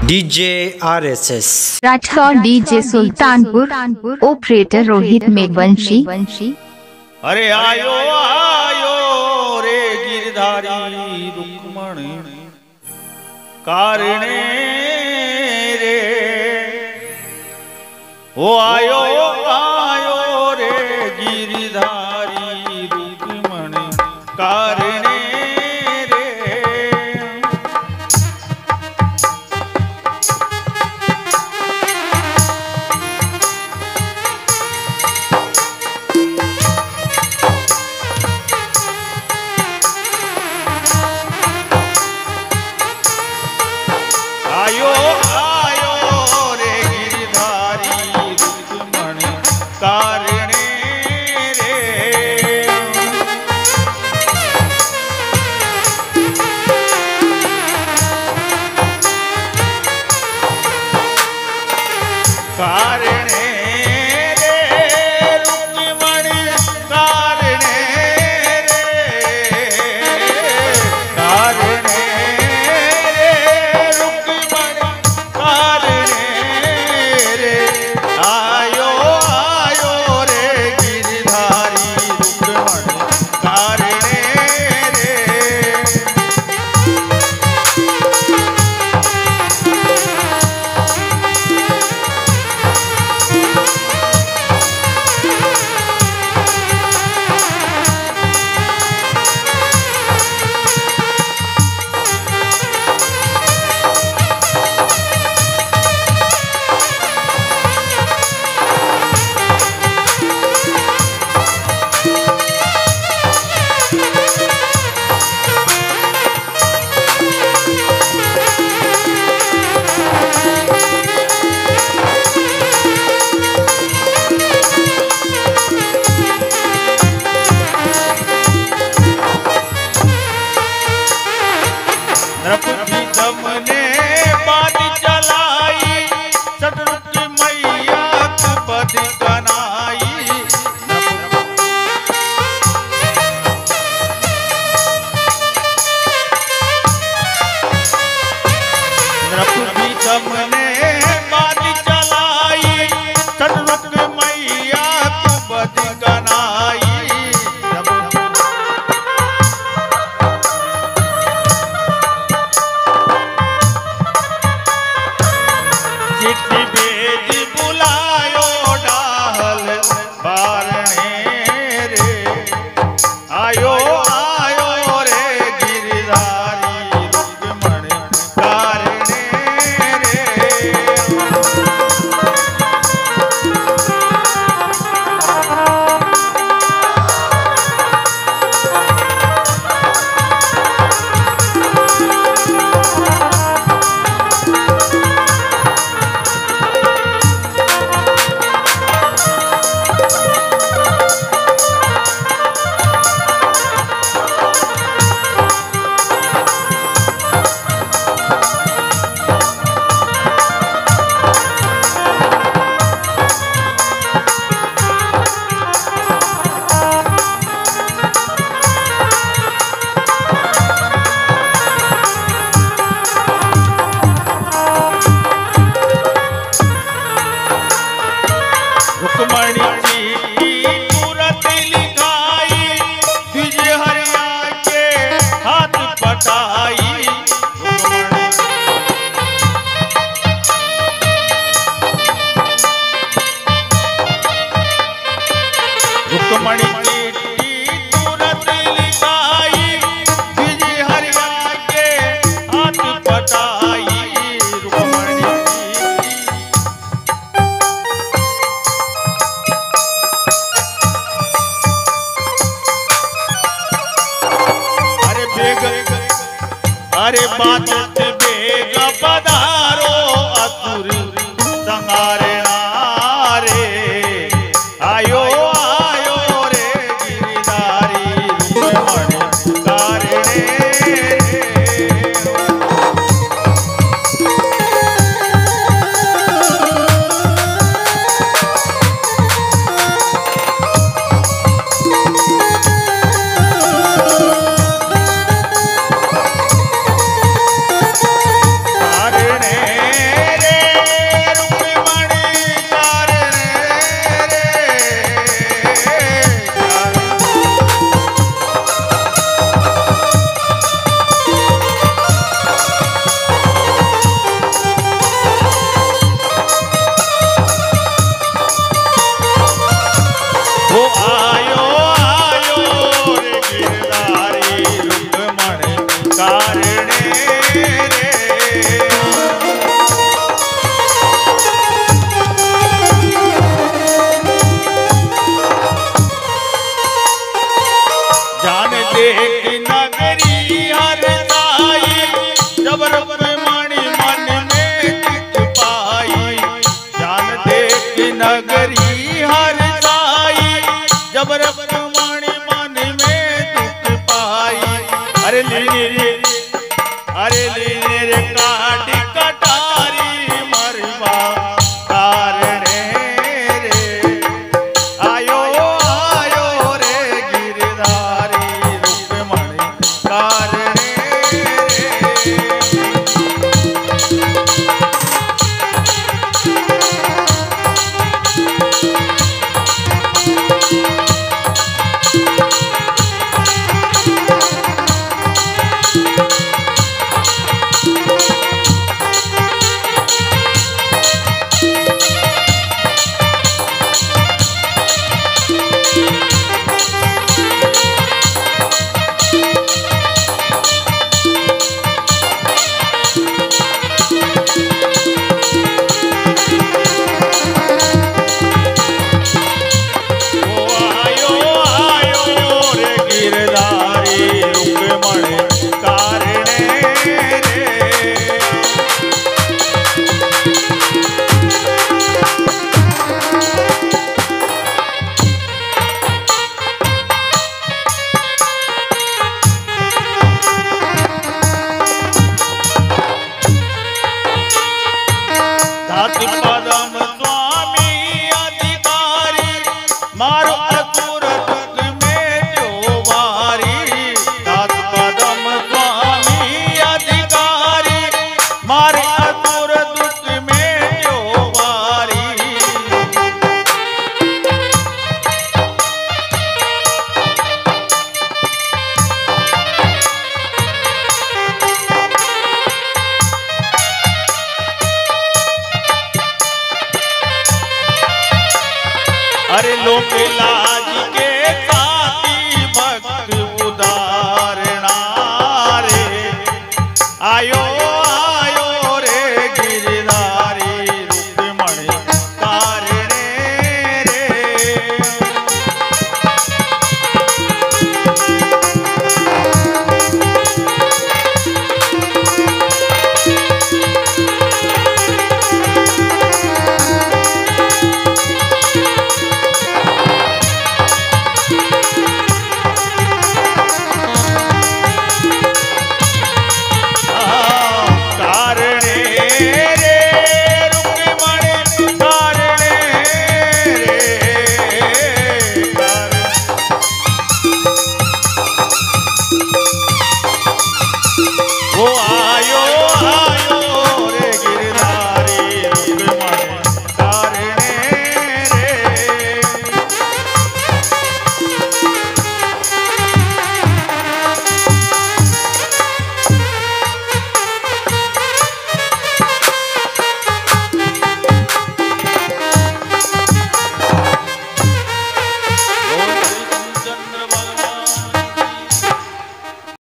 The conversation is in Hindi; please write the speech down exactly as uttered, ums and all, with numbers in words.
DJ RSS Rathore DJ Sultanpur operator Rohit Meghwanshi. अरे आयो आयो रे गिरधारी रुक्मणी कारणे रे ओ आयो आयो रे गिरधारी रुक्मणी कारणे रे। आयो आयो रे गिरधारी रुक्मणी कारणे रे। कारणे रे रुक्मणी कारणे रे। कारणे दमने बात चलाई सटरुक मैया बद कनाई। नृपति दमने बात चलाई सटरुक मैया बद कनाई। चिट्ठी भेज बुलायो डाहल बारणे रे। आयो आयो रे गिरधारी रुक्मणी कारणे रे। जब रुक्मणी मन में दुख पाई। अरे लीनी रे अरे लीनी रे काटी कटारी मरवा कारणे रे आयो आयो रे गिरधारी रुक्मणी कारणे रे। पदम स्वामी अधिकारी मारो असुर दुख में जो वारी। दास पदम स्वामी अधिकारी मारो असुर दुख में जो वारी। अरे लोक लाज